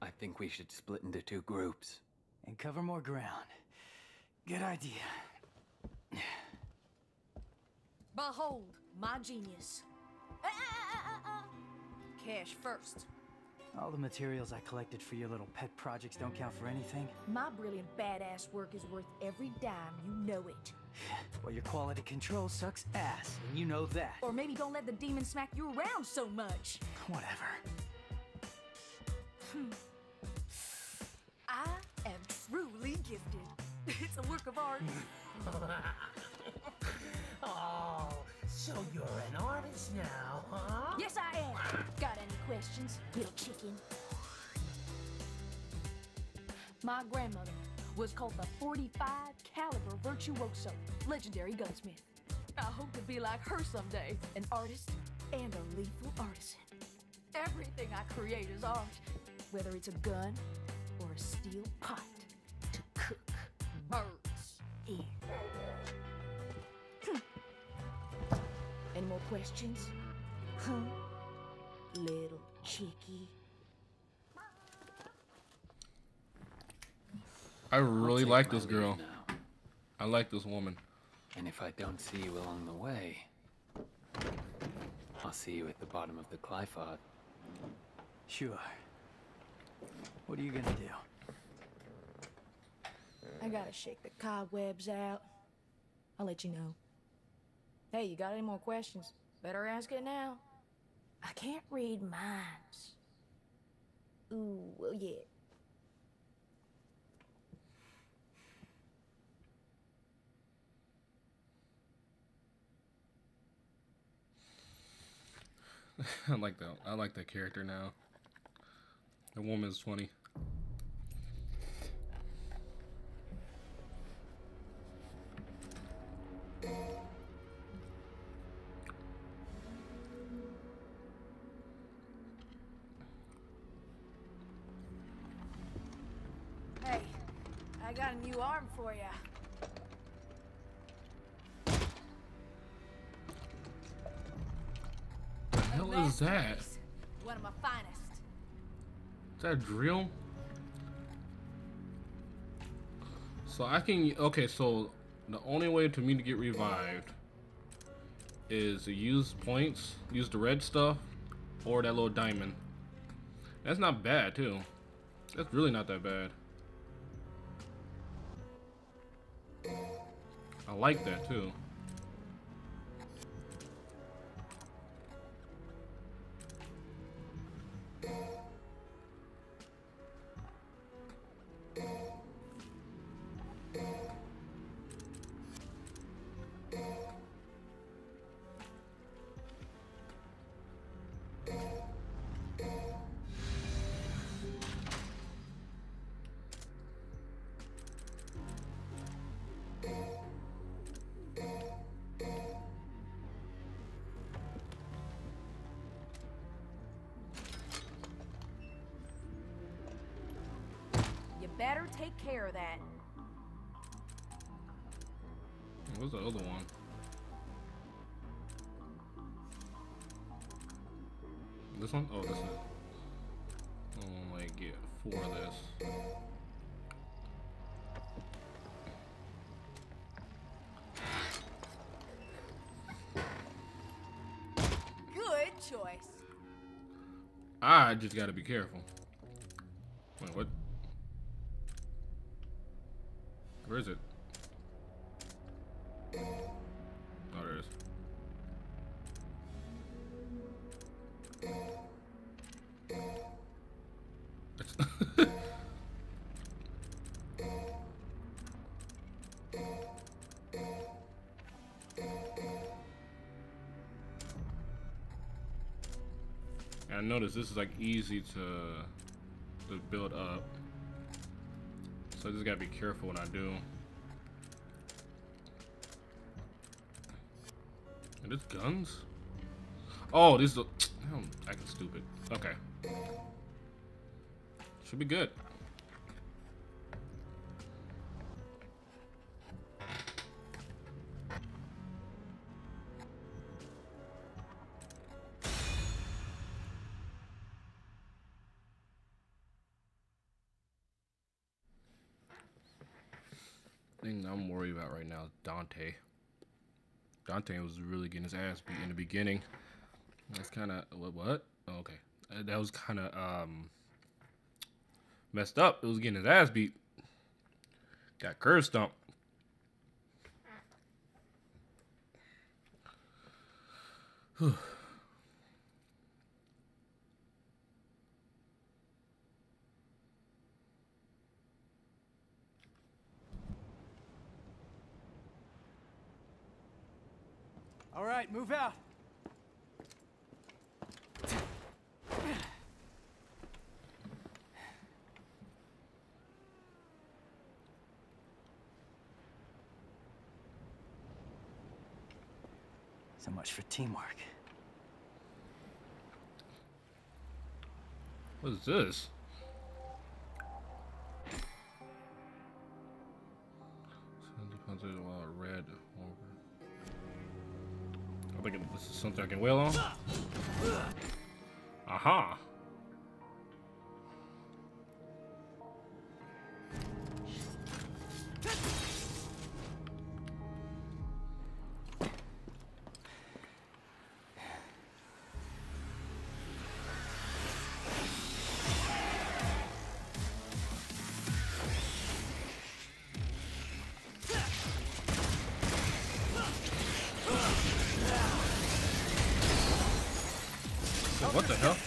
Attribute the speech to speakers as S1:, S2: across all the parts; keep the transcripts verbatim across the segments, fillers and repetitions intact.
S1: I think we should split into two groups.
S2: And cover more ground. Good idea.
S3: Behold, my genius. Ah, ah, ah, ah, ah. Cash first.
S2: All the materials I collected for your little pet projects don't count for anything?
S3: My brilliant badass work is worth every dime, you know it.
S2: Well, your quality control sucks ass, and you know that.
S3: Or maybe don't let the demon smack you around so much.
S2: Whatever.
S3: Hmm. I am truly gifted. It's a work of art.
S4: Oh, so you're an artist now, huh?
S3: Yes, I am. Got any questions, little chicken? My grandmother was called the forty-five caliber virtuoso, legendary gunsmith. I hope to be like her someday, an artist and a lethal artisan. Everything I create is art, whether it's a gun or a steel pot to cook birds in. Hm. Any more questions? Huh? Little chickie.
S5: I really like this girl. Now. I like this woman.
S1: And if I don't see you along the way, I'll see you at the bottom of the Qliphoth.
S2: Sure. What are you gonna do?
S3: I gotta shake the cobwebs out. I'll let you know. Hey, you got any more questions? Better ask it now. I can't read minds. Ooh, well, yeah.
S5: I like that. I like that character now. The woman's funny.
S3: Hey, I got a new arm for ya.
S5: The hell is that?
S3: One of my finest.
S5: Is that a drill? So I can, okay, so the only way to me to get revived is to use points, use the red stuff, or that little diamond. That's not bad too. That's really not that bad. I like that too.
S3: Better take care of that.
S5: What's the other one? This one? Oh, this is. I'll like get four of this.
S3: Good choice.
S5: I just gotta be careful. Wait, what? Where is it? Oh, there it is. I noticed this is like easy to to build up, so I just gotta be careful when I do. And this guns? Oh, these are. I'm acting stupid. Okay, should be good. thing I'm worried about right now is Dante. Dante was really getting his ass beat in the beginning. That's kind of what? What? Oh, okay, uh, that was kind of um messed up. It was getting his ass beat. Got curve stomped. Whew.
S2: All right, move out. So much for teamwork.
S5: What is this? Red. I think this is something I can wail on. Aha! What the hell?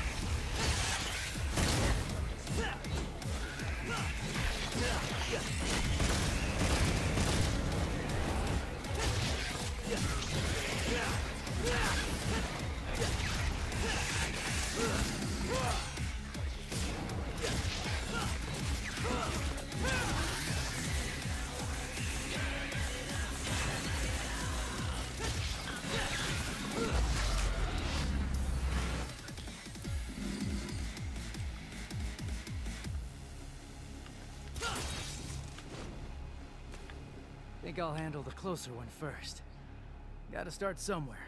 S2: Think I'll handle the closer one first. Gotta start somewhere.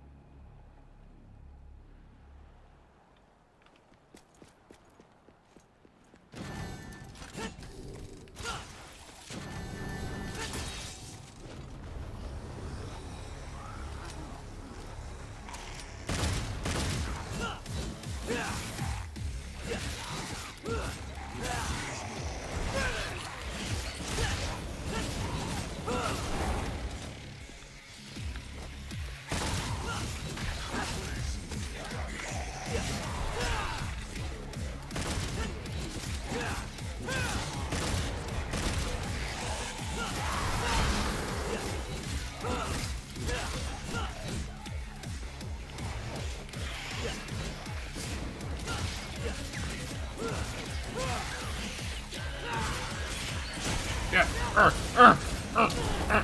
S5: Yeah. Uh, uh, uh, uh.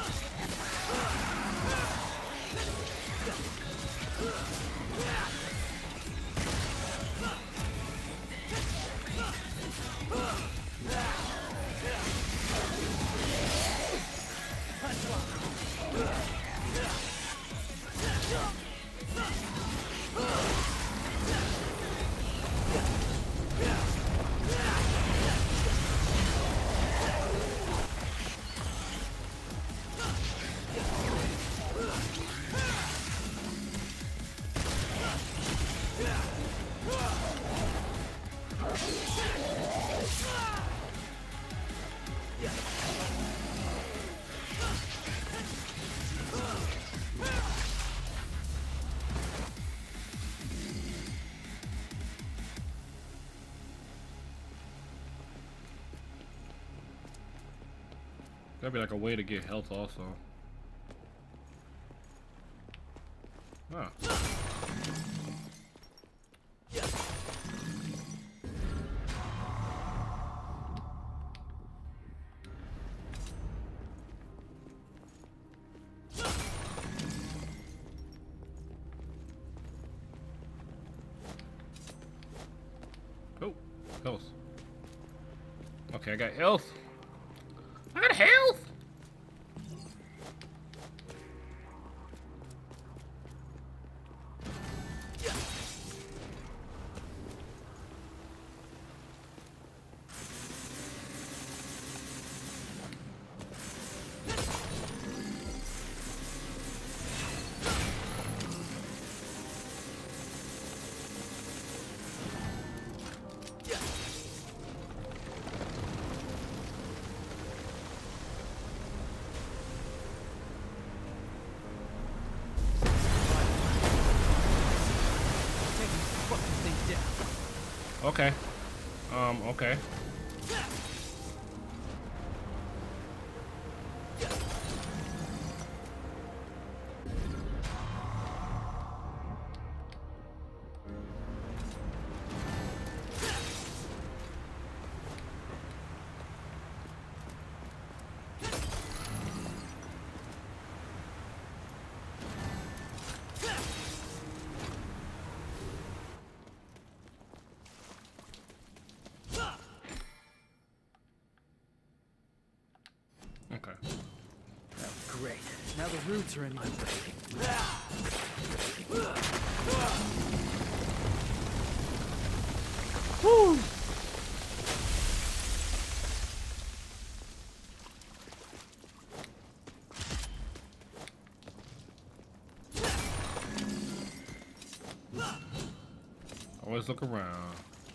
S5: That'd be like a way to get health also. Ah. Oh, health. Okay, I got health. I got health! Okay. Um, okay. Okay.
S2: That was great. Now the roots are in my way. Woo!
S5: Always look around.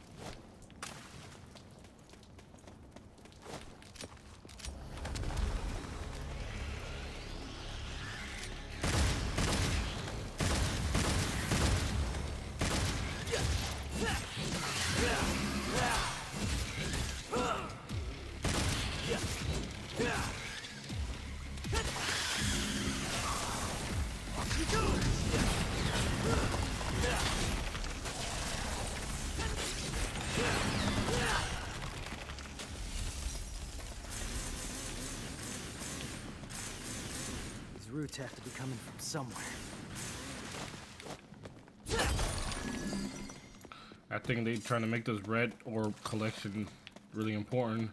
S2: These roots have to be coming from somewhere.
S5: I think they trying to make this red orb collection really important.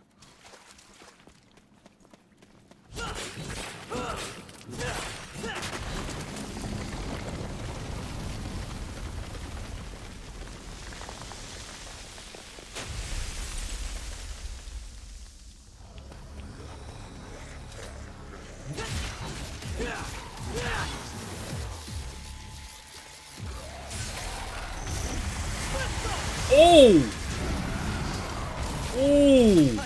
S5: Oh! Oh!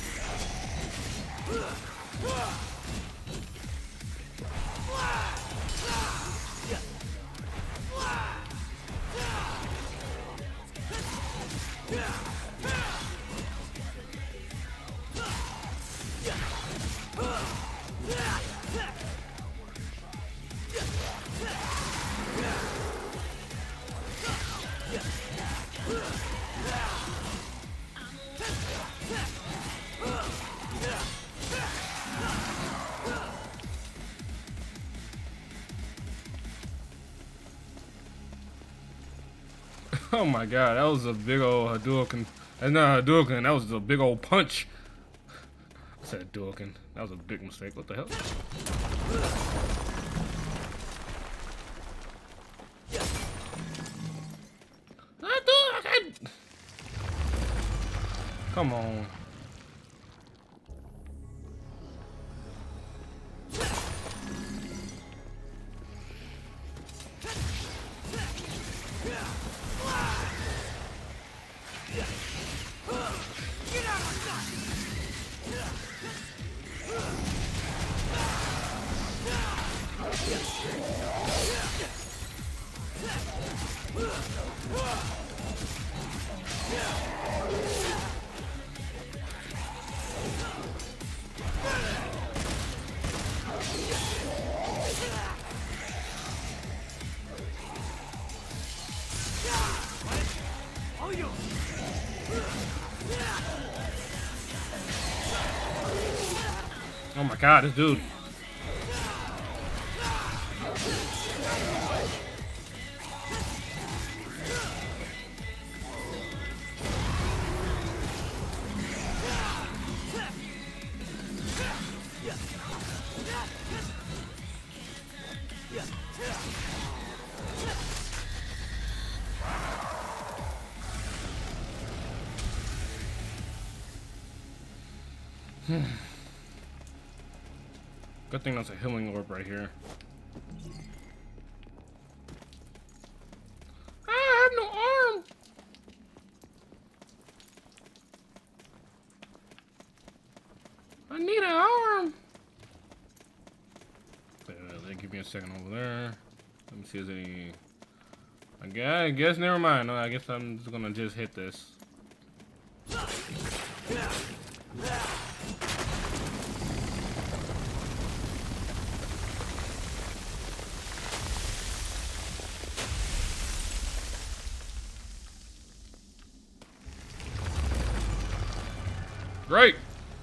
S5: Oh my god, that was a big old Hadouken. That's not a Hadouken, that was a big old punch. I said Hadouken. That was a big mistake. What the hell? Hadouken! Come on. Oh my god, this dude. Good thing that's a healing orb right here. I have no arm. I need an arm. Uh, they give me a second over there. Let me see if there's any. I guess, I guess never mind. No, I guess I'm just gonna just hit this. Great.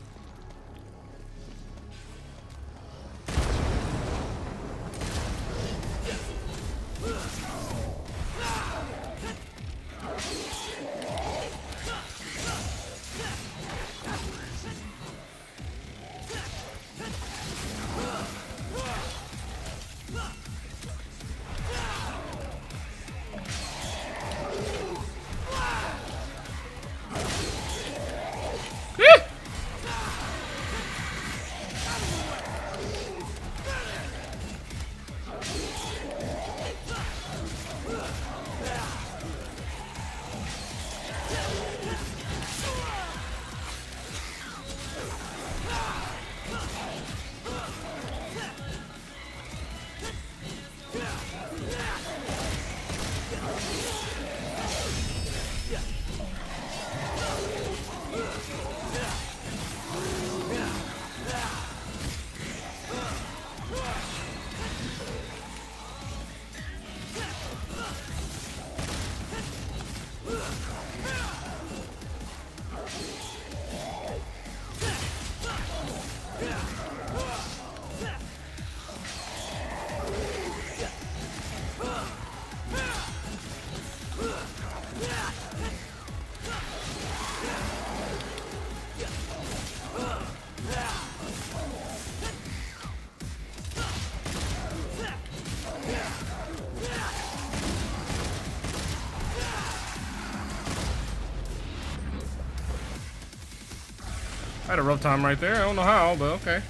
S5: I had a rough time right there. I don't know how, but okay.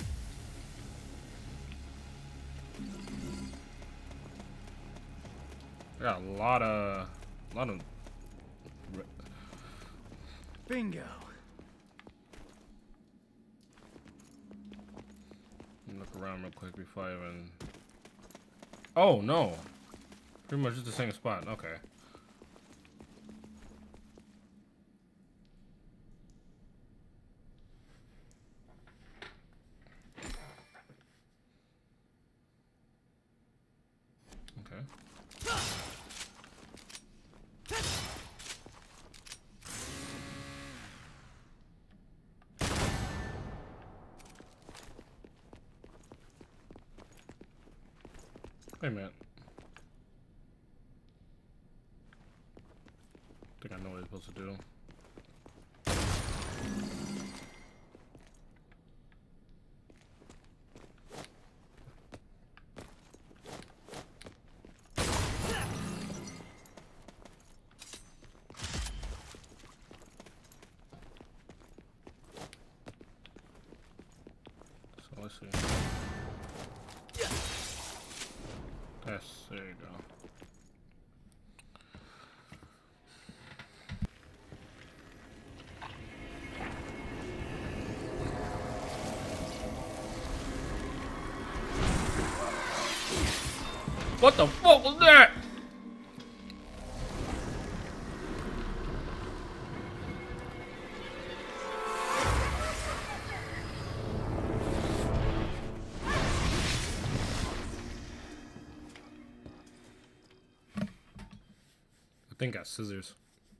S5: I got a lot of, a lot of.
S2: Bingo.
S5: Look around real quick before I even. Oh no! Pretty much just the same spot. Okay. Hey man. I think I know what I'm supposed to do. So let's see. Yes, there you go. What the fuck was that? I think I got scissors.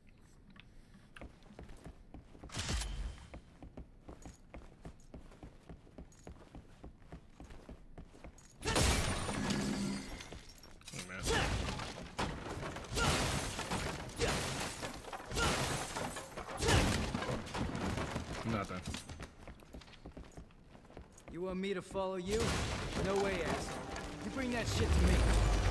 S5: Oh, man. Nothing.
S2: You want me to follow you? No way, ass. You bring that shit to me.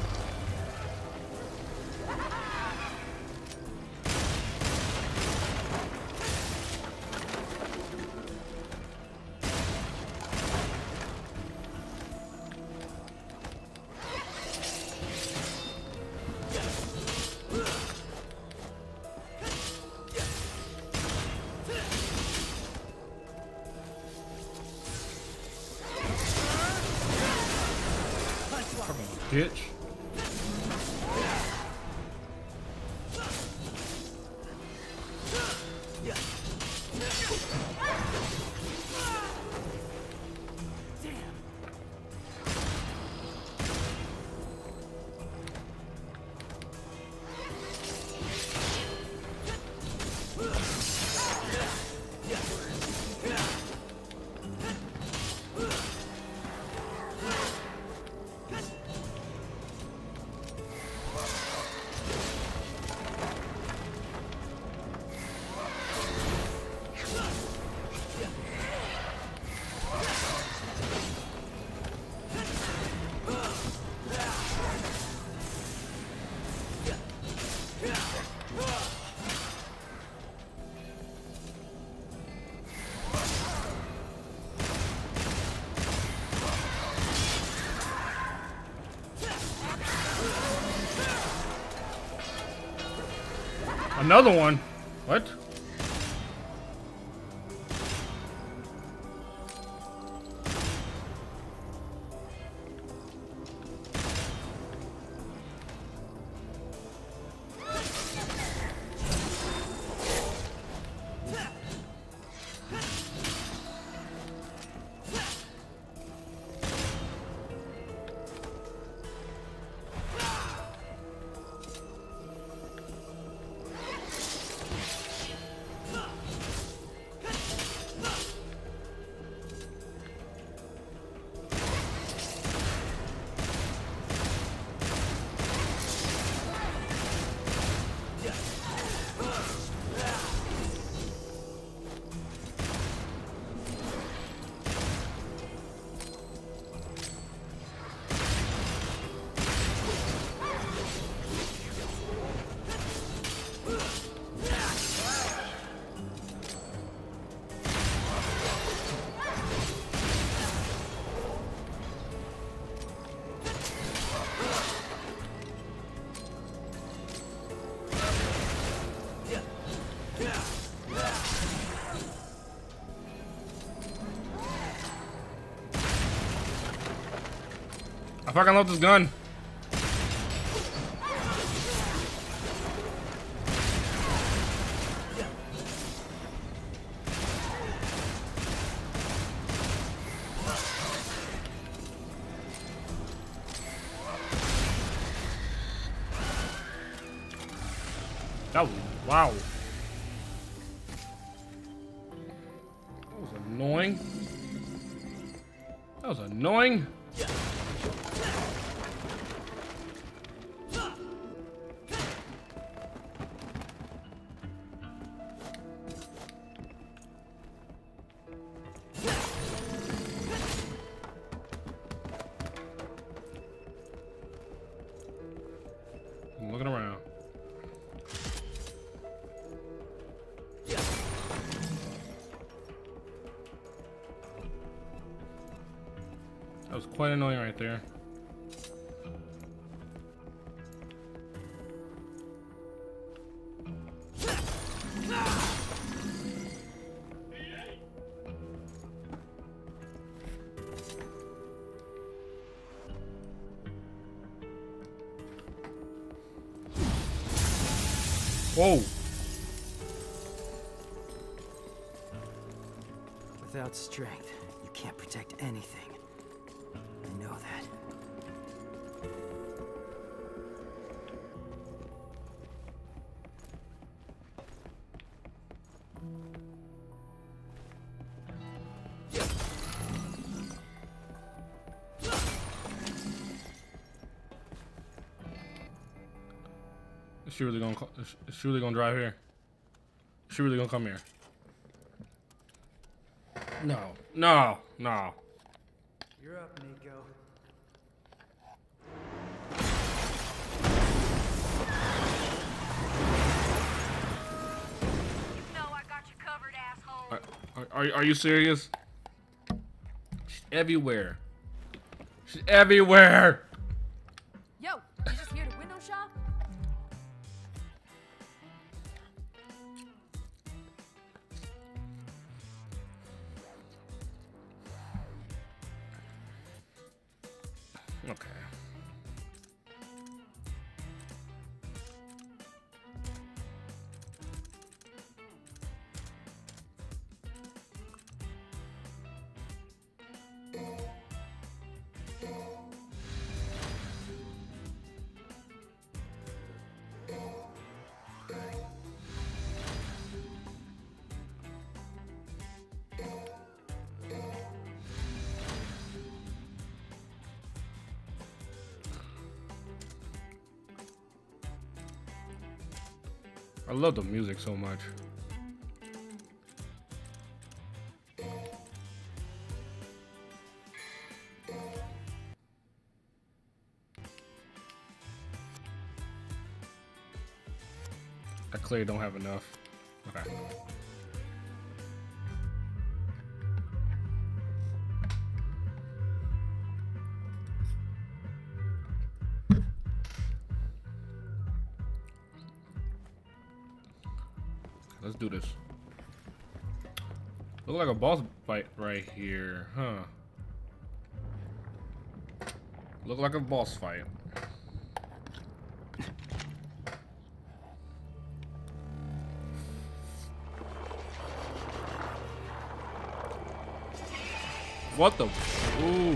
S5: Bitch. Another one? What? I fucking love this gun. That was, wow. That was annoying. That was annoying. I'm looking around. That was quite annoying right there. Whoa.
S2: Without strength, you can't protect anything. I know that.
S5: Is she really gonna? Is she really gonna drive here? Is she really gonna come here? No, no, no.
S2: You're up, Nico.
S3: You know I got you covered, asshole.
S5: Are, are, are you serious? She's everywhere. She's everywhere.
S3: Yo, you just here to window shop?
S5: Okay. I love the music so much. I clearly don't have enough. Okay. let's do this. Look like a boss fight right here, huh? Look like a boss fight. What the? Ooh.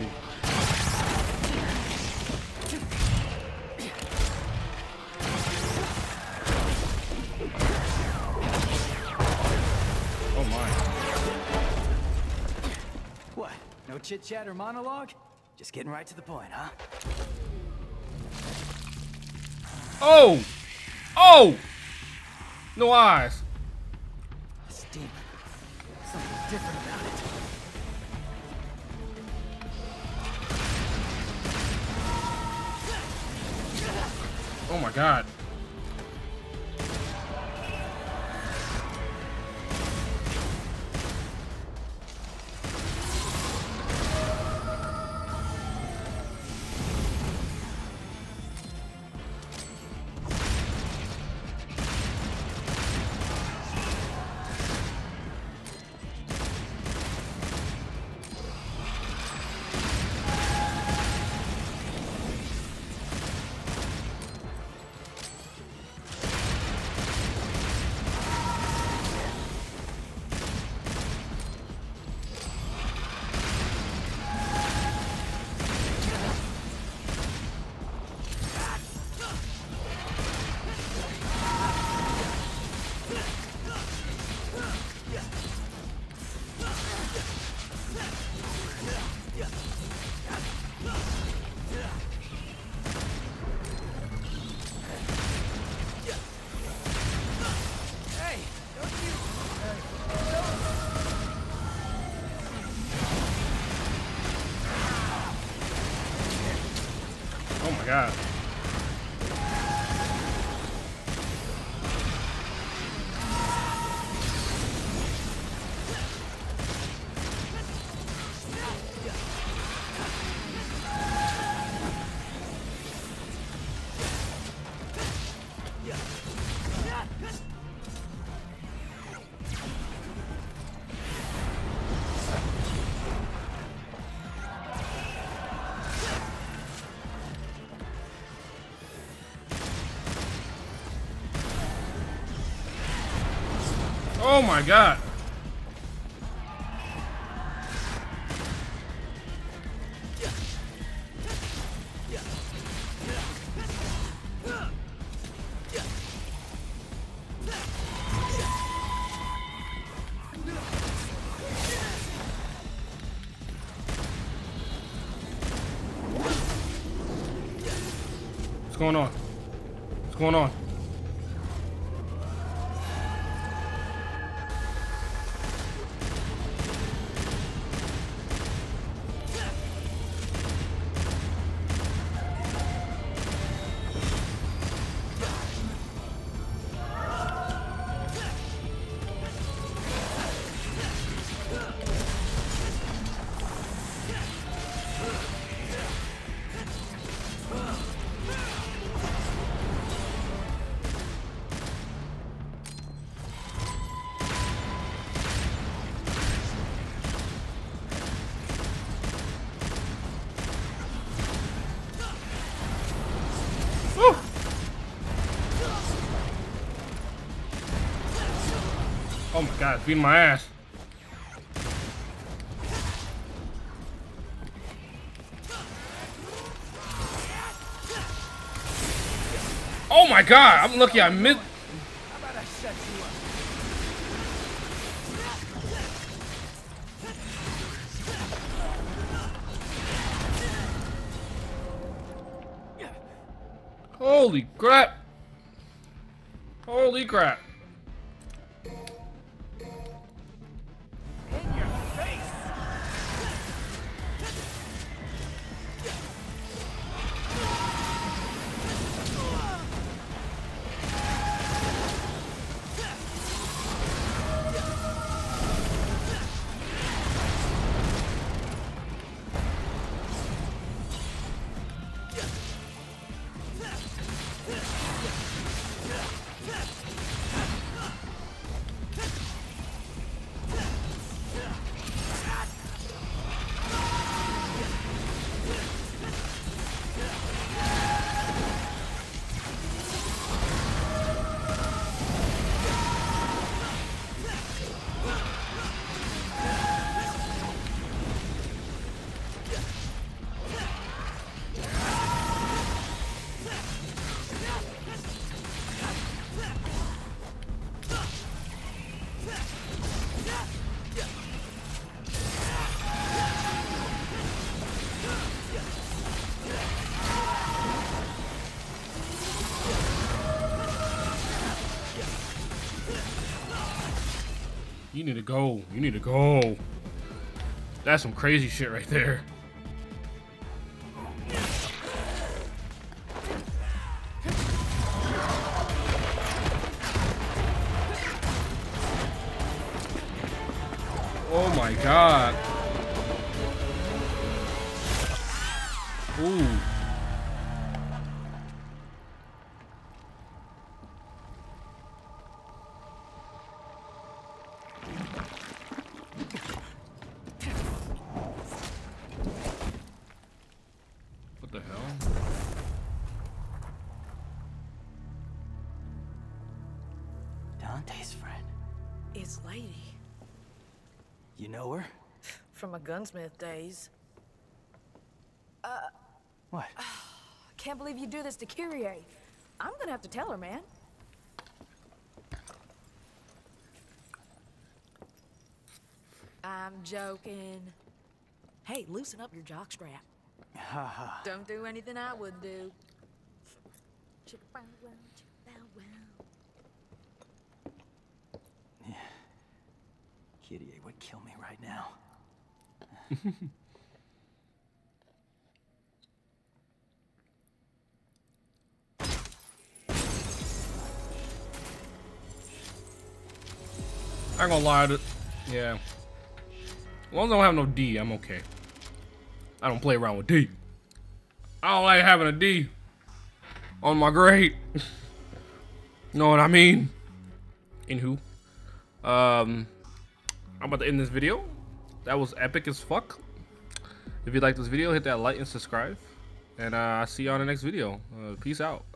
S5: Oh my.
S2: What? No chit chat or monologue? Just getting right to the point, huh?
S5: Oh! Oh! No eyes.
S2: Steam. Something different about it.
S5: Oh my god. Oh my god. Oh my god. What's going on? What's going on? Oh my god, it's beating my ass. Oh my god, I'm lucky I missed.
S2: How about I shut you up?
S5: Holy crap. Holy crap. You need to go. You need to go. That's some crazy shit right there. Oh my god. Ooh. What the hell?
S2: Dante's friend.
S6: It's Lady.
S2: You know her?
S6: From my gunsmith days.
S2: What?
S3: Can't believe you do this to Kyrie. I'm gonna have to tell her, man. I'm joking. Hey, loosen up your jockstrap.
S2: Haha.
S3: Don't do anything I wouldn't do.
S2: Kyrie would kill me right now.
S5: I ain't gonna lie to, yeah. As long as I don't have no D, I'm okay. I don't play around with D. I don't like having a D on my grade. Know what I mean? Anywho, um, I'm about to end this video. That was epic as fuck. If you like this video, hit that like and subscribe. And uh, I'll see you on the next video. Uh, peace out.